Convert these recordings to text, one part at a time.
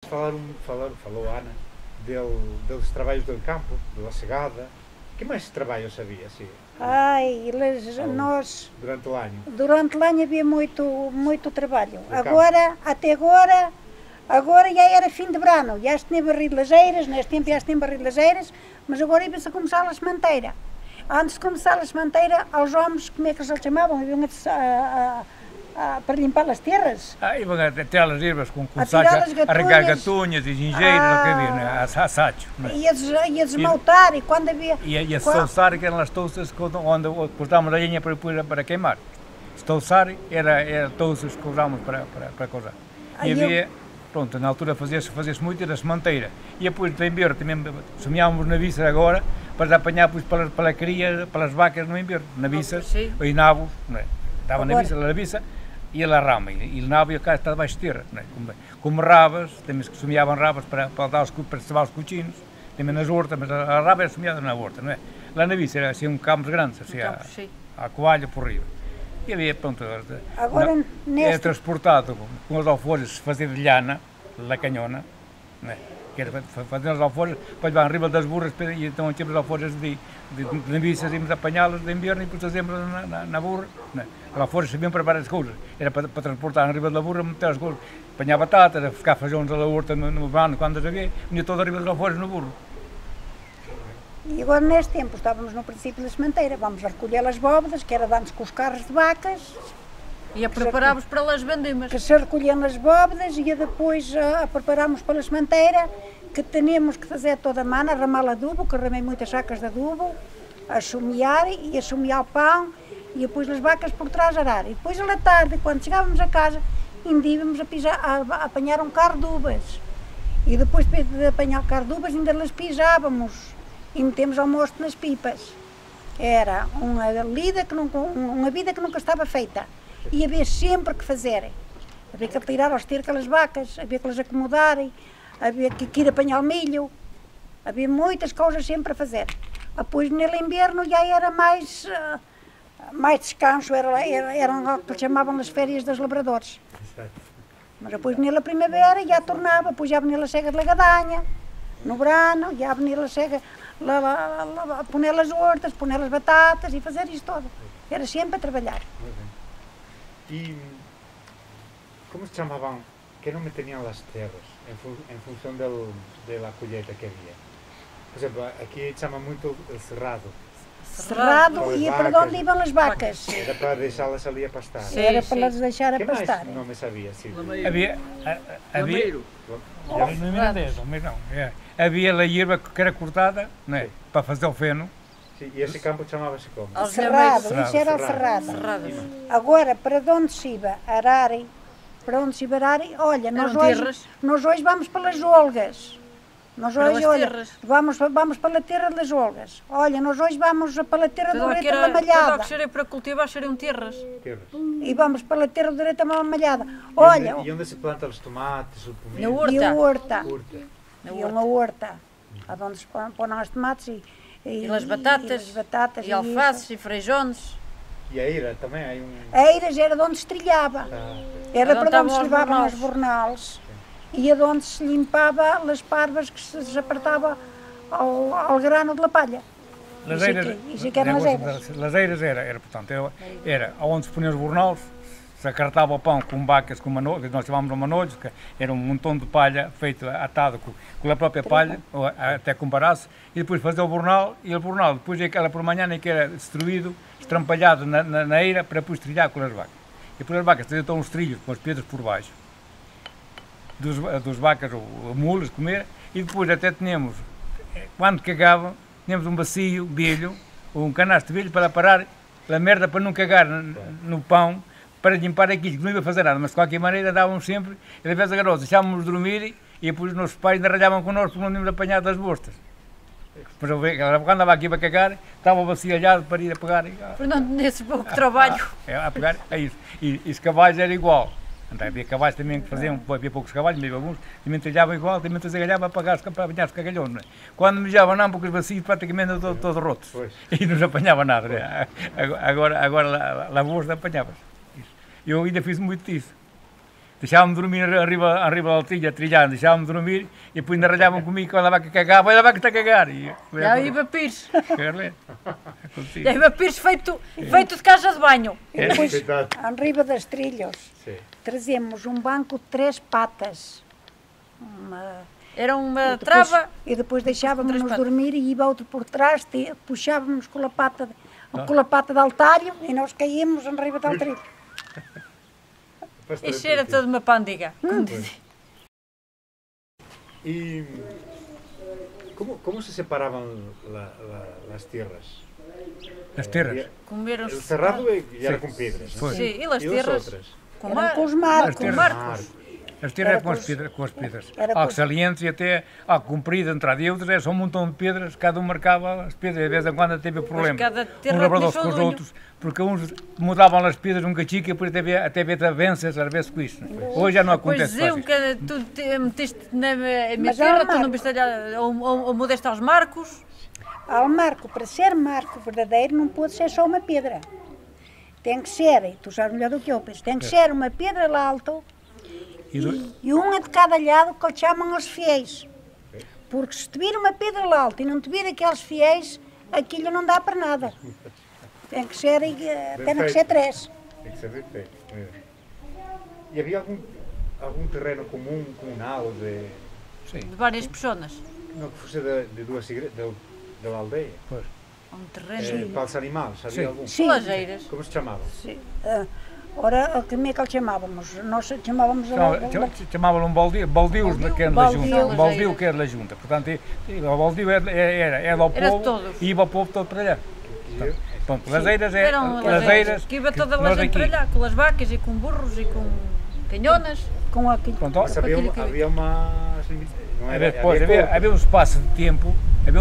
falou a Ana, dos trabalhos do campo, da chegada. Que mais trabalho havia, assim? Ai, nós... Durante o ano havia muito trabalho. Até agora já era fim de verano, já se tinha barrido lajeiras, neste tempo já se tinha barrido lajeiras, mas agora ia-se a começar a sementeira. Antes de começar a sementeira, aos homens, como é que eles chamavam? Iam para limpar as terras. Iam a tirar as ervas com saca, a regar gatunhas e gingeiros, não que havia, né? A sacho. Ia desmaltar e quando havia... E a stouçar, que eram as touças onde cortávamos a lenha para queimar. Stouçar era touças que usámos para coisar. E havia, pronto, na altura fazia-se muito, era sementeira. E depois de inverno também semeávamos na viça agora, para apanhar pela cria, pelas vacas no inverno. Na viça, e nabos, estava na viça, e ela rama, e o nabo e cá está debaixo de terra, como rabas, também se semeavam rabas para cevar os cochinos, também nas hortas, mas a raba era semeada na horta, não é? Lá na viça era assim campos grandes, assim, a coalha por riba. E havia, pronto, era transportado com os alforjes, se fazia de lhana, da canhona, não é? Que era fazer os alforjes, depois levar arriba das burras, e então tínhamos alforjes de viças, íamos apanhá-las de inverno e depois trazíamos na burra, não é? Os alforjes sabiam preparar as coisas, era para transportar arriba da burra, meter as coisas, apanhar batatas, a ficar feijões da horta no verano, quando as havia, vinha todo arriba dos alforjes no burro. E agora, neste tempo, estávamos no princípio da sementeira, vamos a recolher as bóvedas, que era antes com os carros de vacas. E a prepararmos para as vendimas. Que se recolhiam as bóvedas e depois a prepararmos para a sementeira, que tínhamos que fazer toda a mana, ramar adubo, que ramei muitas sacas de adubo, a chumear e a chumear o pão, e depois as vacas por trás arar. E depois, à tarde, quando chegávamos a casa, ainda íamos a apanhar um carro de uvas. E depois de apanhar o carro de uvas, ainda las pisávamos. E metemos ao mosto nas pipas. Era uma vida que nunca estava feita. E havia sempre que fazer. Havia que tirar aos ter aquelas vacas, havia que las acomodarem, havia que ir apanhar o milho. Havia muitas coisas sempre a fazer. Depois, no inverno, já era mais descanso, eram o que chamavam as férias dos labradores. Mas depois, na primavera, já tornava, depois já vinha a chega de lagadanha. No verano, já vinha a chega a pôr as hortas, pôr as batatas e fazer isto todo. Era sempre a trabalhar. E como se chamavam, que nome tinham as terras, em função da colheita que havia? Por exemplo, aqui chama muito cerrado. Cerrado e para onde iam as vacas. Era para deixá-las ali a pastar. Era para as deixar a pastar. Que mais nome sabia? Havia a hierba que era cortada, não é? Para fazer o feno. Sim, e esse campo chamava-se como? Cerrado, isso era o cerrado. Agora, para onde se iba ararem, olha, nós hoje vamos pelas olgas. Nós hoje, olha, vamos para a terra das olgas. Olha, nós hoje vamos para a terra do direito da malhada. Tudo o que serem para cultivar seriam terras. E vamos para a terra do direito da malhada. Olha, e onde se plantam os tomates, o pomilho? Na horta. E uma horta, onde se põem os tomates e as batatas, e alfaces e feijões. E a eira também? A eira já era de onde se trilhava. Era para onde se levavam os bornais. E de onde se limpava as parvas que se apartava ao grano de la palha. Isso que eram as eiras. Laseiras portanto, era onde se punham os bornais, se acartava o pão com vacas, com manolhos, nós chamávamos manolhos, que era um montão de palha feito, atado com a própria palha, até com baraço, e depois fazia o bornal, e o bornal, depois aquela por manhã que era destruído, estrampalhado na eira, para depois trilhar com as vacas. E depois as vacas traziam então uns trilhos com as pedras por baixo, dos vacas ou mulas comer, e depois até tínhamos, quando cagavam, tínhamos um bacio velho, ou um canastro velho para parar a merda para não cagar no pão, para limpar aquilo, que não ia fazer nada, mas de qualquer maneira dávamos sempre, e às vezes agarrou-se, deixávamos dormir, e depois os nossos pais ainda ralhavam connosco porque não tínhamos apanhado das bostas. Quando andava aqui para cagar, estava o bacio alhado para ir a pegar. Por não nesse pouco trabalho. A pegar, é isso. E os cavalos era igual. Então, havia cavalos também que faziam, havia poucos cavalos, meio alguns, também trilhavam igual, também trabalhavam para apanhar os cagalhões. Não é? Quando mejavam não, porque os bacios praticamente eram todos rotos. E não se apanhava nada. Não é? Agora lavouras apanhavas. Eu ainda fiz muito disso. deixavam-me dormir arriba da altilha, trilhando, deixavam-me dormir e depois ainda ralhavam comigo quando a vaca cagava, olha a vaca está a cagar. E já iba pires. Já iba pires feito de caixa de banho. E depois, arriba das trilhas, trazemos um banco de 3 patas. Era uma trava. E depois deixávamos-nos dormir e ia outro por trás, puxávamos com a pata de altário e nós caímos em riba da trilha. Isso era toda uma pandiga. E como se separavam as terras? As terras? O cerrado era com pedras. Sim, e as terras? Com os marcos. As terras com as pedras. Há salientes e até há compridas, entrada e outras, é só um montão de pedras, cada um marcava as pedras, de vez em quando teve problema. Um labrador com os outros, porque uns mudavam as pedras um cachico e depois até havia avanças, às vezes com isso. Hoje já não acontece. Pois diziam que tu meteste na minha terra, tu não viste ou mudaste aos marcos? Ao marco, para ser marco verdadeiro, não pode ser só uma pedra. Tem que ser, e tu sabes melhor do que eu penso, tem que ser uma pedra lá alto. E uma de cada lado que eles chamam os fiéis. Porque se te vir uma pedra lá alta e não te vir aqueles fiéis, aquilo não dá para nada. Tem que ser 3. Tem que ser bem feito. E havia algum terreno comum, comunal, de várias pessoas? Não que fosse de duas igrejas, da aldeia? Pois. Um terreno. Para os animais, havia algum? Sim. Lajeiras. Como se chamava? Sim. Ora, como é que lhe chamávamos? Nós chamávamos... Chamavam um baldios que era da junta. Um baldio que era da junta. Portanto, o baldio era ao povo e ia ao povo todo para allá. Pronto, lajeiras eram lajeiras. Que ia toda a gente para allá, com as vacas e com burros e com canhonas. Com aquilo. Mas havia umas limitações. Havia um espaço de tempo,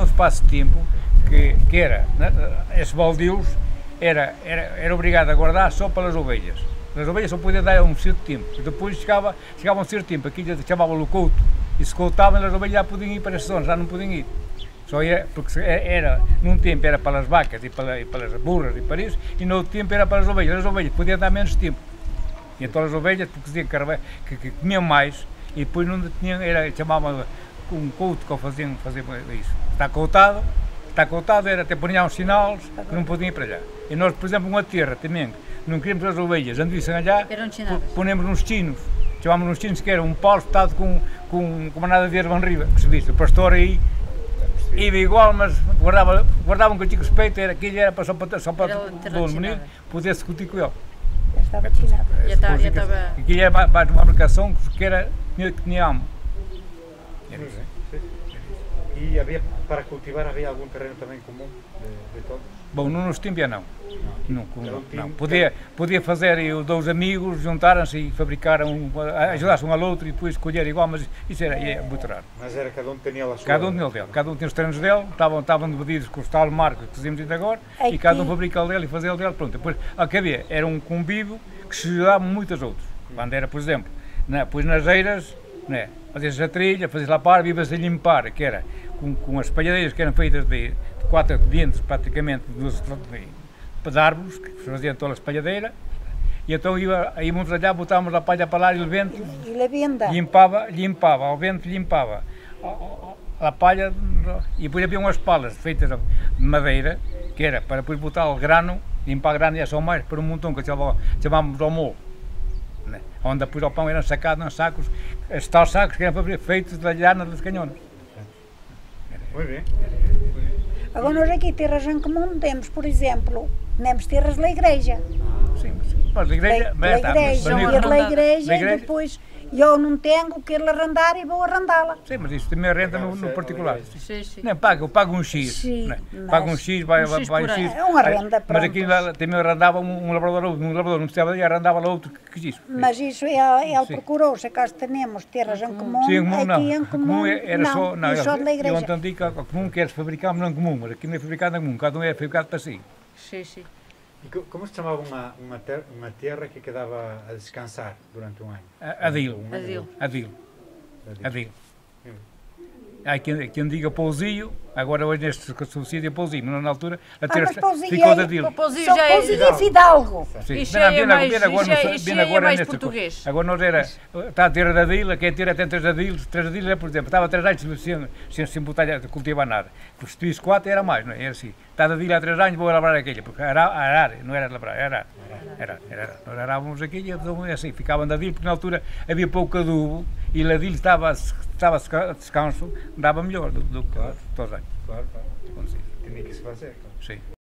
que era, esses baldios, era obrigado a guardar só para as ovelhas. As ovelhas só podiam dar um certo tempo. Depois chegava um certo tempo, aquilo chamava-lhe o couto, e se coutavam, as ovelhas já podiam ir para as zonas, já não podiam ir. Só era, porque num tempo era para as vacas e para as burras e para isso, e no outro tempo era para as ovelhas. As ovelhas podiam dar menos tempo. E então as ovelhas, porque diziam que comiam mais, e depois não tinham, chamavam um couto que faziam isso. Está coutado, era até punhar uns sinais que não podiam ir para allá. E nós, por exemplo, uma terra também, não queríamos as ovelhas, anduvissem allá, ponemos uns tinos, chamámos uns tinos que era um pau espetado com uma nada de erva em riba, que se viste. O pastor aí ia igual, mas guardava um castigo de respeito, aquilo era só para o menino poder-se discutir com ele. Já estava destinado. Aquilo era mais uma aplicação que tinha amo. E para cultivar havia algum terreno também comum de todos? Bom, no nosso tempo não. Não. Podia fazer os 2 amigos, juntaram-se e fabricaram, ajudasse um ao outro e depois escolher igual, mas isso era muito raro. Mas era cada um tinha a sua... Cada um tinha os terrenos dele, estavam divididos com o tal marco que dizemos ainda agora, e cada um fabrica o dele e fazia o dele, pronto. Depois, o que havia era um convívio que se ajudava muitos outros. Quando era, por exemplo, pois nas eiras, fazia-se a trilha, fazia-se lá para, vivia-se a limpar, que era com as espalhadeiras que eram feitas de 4 dentes, praticamente, de árvores, que se faziam toda a espalhadeira, e então íamos allá, botávamos a palha para lá e o vento limpava, o vento limpava a palha, e depois havia umas palas feitas de madeira, que era para depois botar o grano, limpar o grano e só mais para um montão que chamávamos ao molo, onde depois o pão eram sacados em sacos, esses tais sacos que eram feitos da lhana das canhonas. Muito bem. Agora nós aqui, terras em comum, temos, por exemplo, temos terras da igreja. Sim. Mas a igreja... Da igreja e depois eu não tenho que ele arrendar e vou arrendá-la. Sim, mas isso também arrenda no particular. Sim. Não, pago um X. Sim, pago um X, vai um X. É uma renda, mas aqui também arrendava um labrador não precisava de arrendava lá outro que quis. Mas isso ele procurou, se acaso temos terras em comum, aqui em comum era só da igreja. Eu entendi que o comum que era fabricado não comum, mas aqui não é fabricado em comum, cada um é fabricado para si. Sim. E como se chamava uma terra que quedava a descansar durante um ano? Adil. há quem diga Pousio, agora hoje neste subsídio é Pousio, mas na altura a mas Pousio ficou é- da Dil. Pousio Só já é... Pousio e Fidalgo. Isso é mais nesta português. coisa. Agora nós está a ter da Dil, quem tira tem 3 da Dil, por exemplo, estava 3 anos sem botar a cultivar nada. Se tivesse 4 era mais, não é? Era assim. Está da Dil há 3 anos, vou labrar aquele, porque era arar, não era labrar, era arar. Nós arávamos aquele, assim, ficavam da Dil, porque na altura havia pouco adubo e a Dil estava a descanso, dava melhor do que todos os anos. Claro. Tinha que se fazer. Sim.